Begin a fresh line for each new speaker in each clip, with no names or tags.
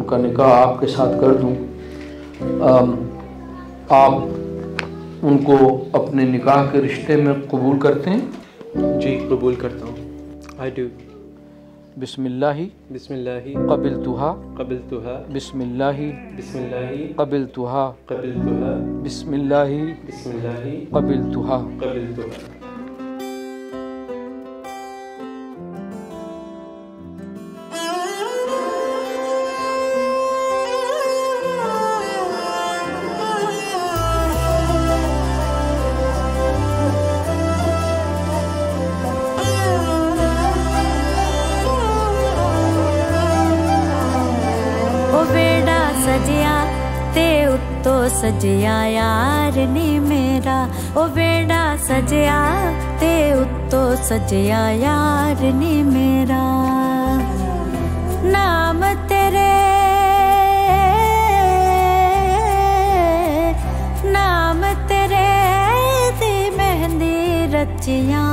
उनका निकाह आपके साथ कर दूं, आप उनको अपने निकाह के रिश्ते में कबूल करते हैं?
जी कबूल करता हूँ। I do.
बिस्मिल्लाही
बिस्मिल्लाही
क़बिलतुहा
क़बिलतुहा
बिस्मिल्लाही
बिस्मिल्लाही
क़बिलतुहा
क़बिलतुहा
बिस्मिल्लाही
बिस्मिल्लाही
क़बिलतुहा।
क़बिलतुहा।
सजिया ते उत्तो सजिया यार नी मेरा, ओ बेड़ा सजिया ते उत्तो सजिया यार नी मेरा। नाम तेरे दी मेहंदी रचिया,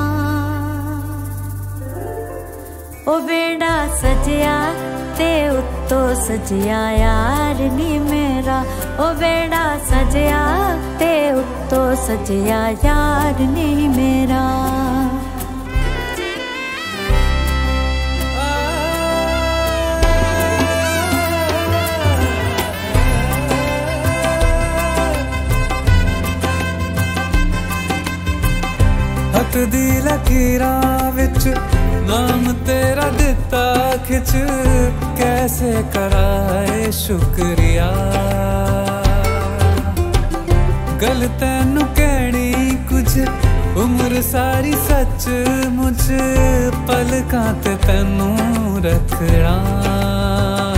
ओ बेड़ा सजिया ते उत्तो सजिया यार नी मेरा, ओ बेड़ा सजिया ते उत्तो सजिया यार नी मेरा।
हथ दी लकीरां विच नाम तेरा दिता खिच, कैसे कराए शुक्रिया। गल तैनू कहनी कुछ उम्र सारी सच मुझ, पलकां ते तैनू रखना।